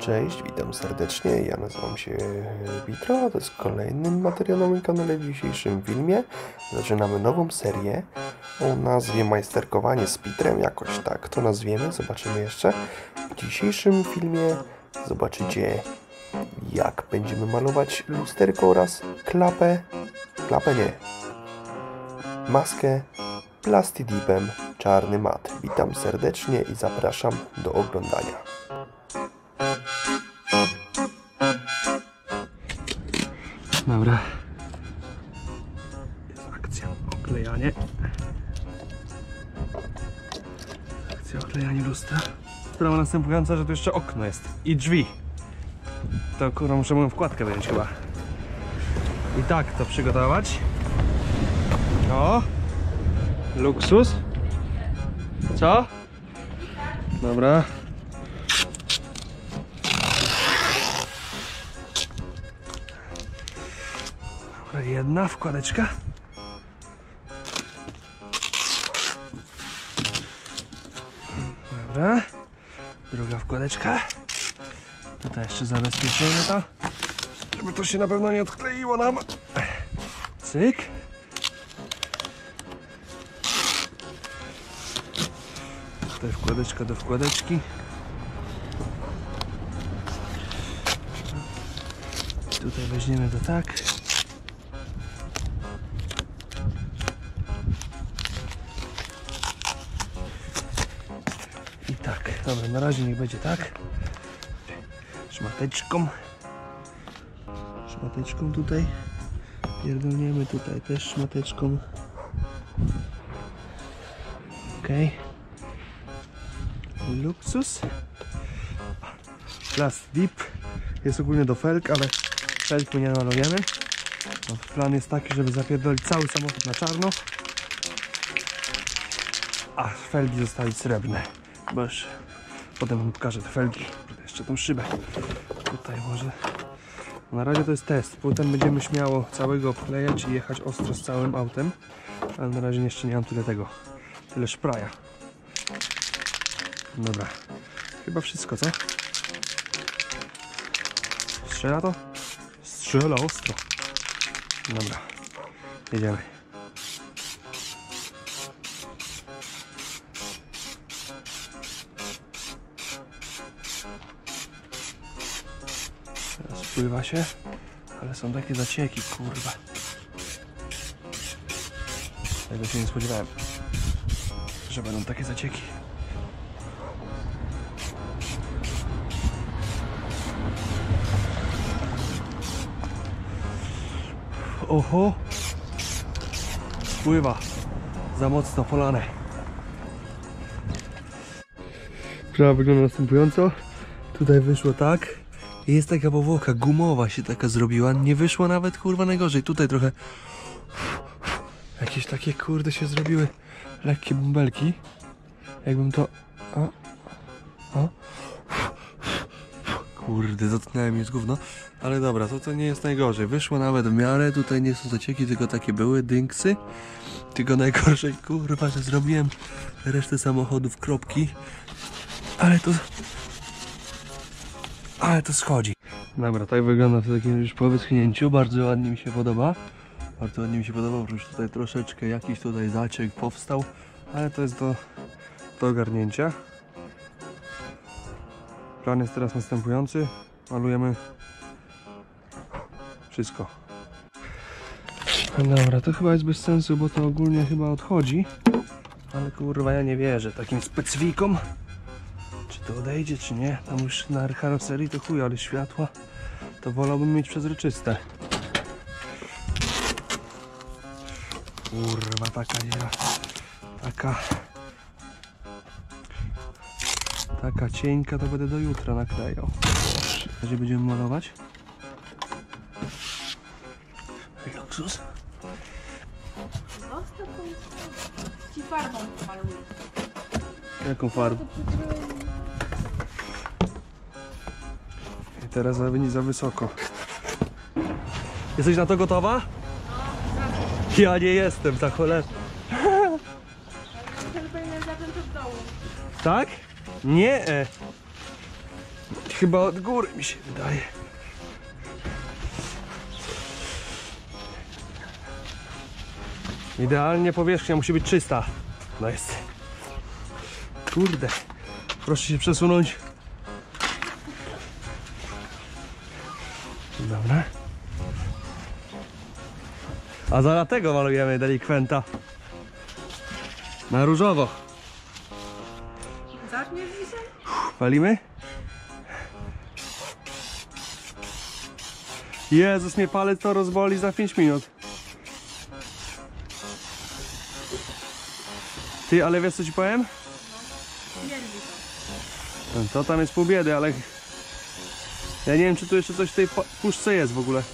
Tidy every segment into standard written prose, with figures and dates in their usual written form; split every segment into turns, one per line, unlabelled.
Cześć, witam serdecznie, ja nazywam się Vitro, to jest kolejny materiał na moim kanale. W dzisiejszym filmie zaczynamy nową serię o nazwie Majsterkowanie z Pitrem, jakoś tak to nazwiemy, zobaczymy jeszcze. W dzisiejszym filmie zobaczycie, jak będziemy malować lusterko oraz maskę Plastidipem czarny mat. Witam serdecznie i zapraszam do oglądania.
Dobra, jest akcja oklejanie. Akcja oklejanie lustra. Sprawa następująca, że tu jeszcze okno jest i drzwi. To kurwa muszę moją wkładkę wyjąć chyba. I tak to przygotować. O! Luksus. Co? Dobra. Jedna wkładeczka. Dobra. Druga wkładeczka. Tutaj jeszcze zabezpieczymy to, żeby to się na pewno nie odkleiło nam. Cyk. Tutaj wkładeczka do wkładeczki. Tutaj weźmiemy to tak. I tak, dobra, na razie niech będzie tak. Szmateczką tutaj. Pierdolniemy tutaj też szmateczką. Okej. Luksus. Plastidip jest ogólnie do felg, ale felg my nie malujemy. No, plan jest taki, żeby zapierdolić cały samochód na czarno, a felgi zostawić srebrne. Bo już potem wam pokażę te felgi. Jeszcze tą szybę tutaj może. Na razie to jest test. Potem będziemy śmiało całego obklejać i jechać ostro z całym autem. Ale na razie jeszcze nie mam tyle szpraja. Dobra. Chyba wszystko, co? Strzela to? Strzela ostro. Dobra. Jedziemy. Spływa się, ale są takie zacieki, kurwa. Tego się nie spodziewałem, że będą takie zacieki. Oho! Spływa. Za mocno polane. Sprawa wygląda następująco. Tutaj wyszło tak. Jest taka powłoka gumowa się taka zrobiła. Nie wyszło nawet kurwa najgorzej. Tutaj trochę jakieś takie kurde się zrobiły lekkie bąbelki. Jakbym to... Kurde, dotknąłem już gówno. Ale dobra, to nie jest najgorzej. Wyszło nawet w miarę. Tutaj nie są zacieki, tylko takie były dynksy. Tylko najgorzej kurwa, że zrobiłem resztę samochodów kropki. Ale to schodzi. Dobra, tak wygląda w takim już po wyschnięciu. Bardzo ładnie mi się podoba. Oprócz tutaj troszeczkę jakiś tutaj zaciek powstał. Ale to jest do ogarnięcia. Plan jest teraz następujący. Malujemy wszystko. Dobra, to chyba jest bez sensu, bo to ogólnie chyba odchodzi. Ale kurwa ja nie wierzę takim specyfikom. Czy to odejdzie, czy nie? Tam już na karoserii to chuj, ale światła to wolałbym mieć przezroczyste. Kurwa, taka dziura. Taka cienka to będę do jutra naklejał. Gdzie będziemy malować? Luksus.
Ci farbą maluję.
Jaką farbą? I teraz za wysoko. Jesteś na to gotowa? No, ja nie jestem, za cholerę.
Ten powinien zacząć od dołu.
Tak? Nie. Chyba od góry mi się wydaje. Idealnie powierzchnia musi być czysta. No jest. Kurde. Proszę się przesunąć. Dobra. A za tego malujemy delikwenta. Na różowo.
Zaczniesz dzisiaj?
Walimy? Jezus, mnie palec to rozwoli za 5 minut. Ty, ale wiesz co ci powiem?
Śmierdzi to.
To tam jest pół biedy, ale... Ja nie wiem, czy tu jeszcze coś w tej puszce jest w ogóle.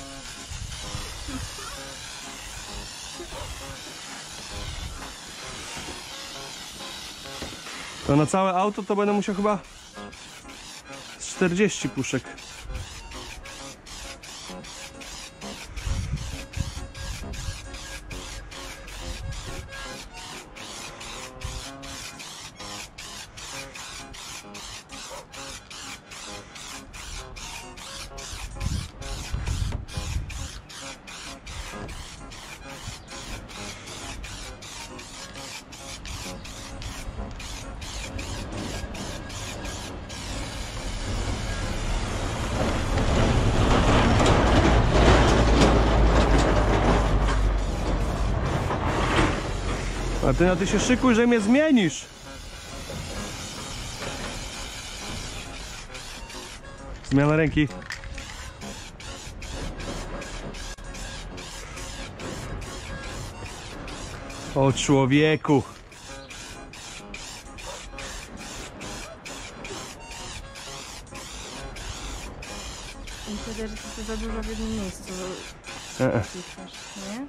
To na całe auto to będę musiał chyba z 40 puszek. A ty się szykuj, że mnie zmienisz. Zmiana ręki. O człowieku.
Myślę, że to za dużo w jednym miejscu. Nie?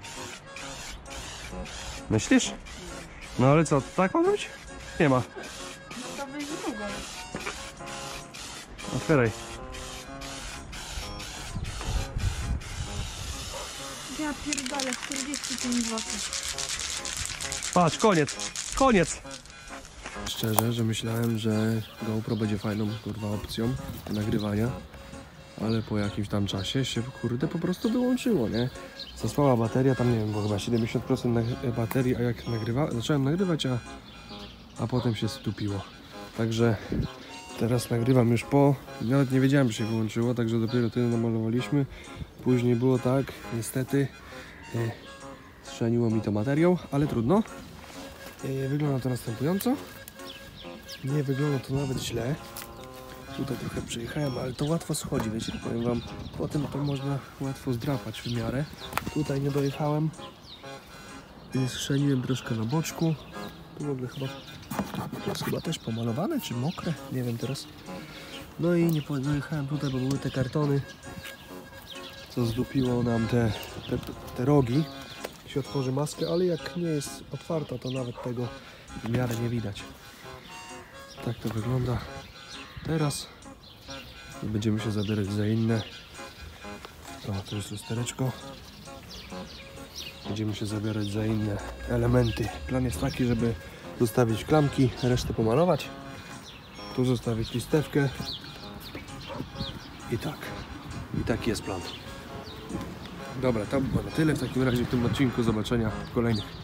Myślisz? No ale co, tak ma być? Nie ma.
To wyjść drugą.
Otwieraj.
Ja pierdolę, 45 zł.
Patrz, koniec. Koniec. Szczerze, że myślałem, że GoPro będzie fajną kurwa opcją nagrywania. Ale po jakimś tam czasie się kurde po prostu wyłączyło, nie? Zasłała bateria, tam nie wiem, bo chyba 70% baterii, a jak zacząłem nagrywać, a potem się stupiło. Także teraz nagrywam już po... Nawet nie wiedziałem, że się wyłączyło, także dopiero tyle namalowaliśmy. Później było tak, niestety strzeliło mi to materiał, ale trudno. Wygląda to następująco. Nie wygląda to nawet źle. Tutaj trochę przyjechałem, ale to łatwo schodzi, wiecie, powiem wam, potem to można łatwo zdrapać w miarę. Tutaj nie dojechałem, strzeliłem troszkę na boczku. Tu w ogóle chyba, to jest chyba też pomalowane, czy mokre, nie wiem teraz. No i nie dojechałem tutaj, bo były te kartony, co zdupiło nam te rogi. Się otworzy maskę, ale jak nie jest otwarta, to nawet tego w miarę nie widać. Tak to wygląda. Teraz będziemy się zabierać za inne. O, to jest lustereczko. Będziemy się zabierać za inne elementy. Plan jest taki, żeby zostawić klamki, resztę pomalować. Tu zostawić listewkę. I tak. I taki jest plan. Dobra, to było na tyle w takim razie w tym odcinku. Zobaczenia w kolejnych.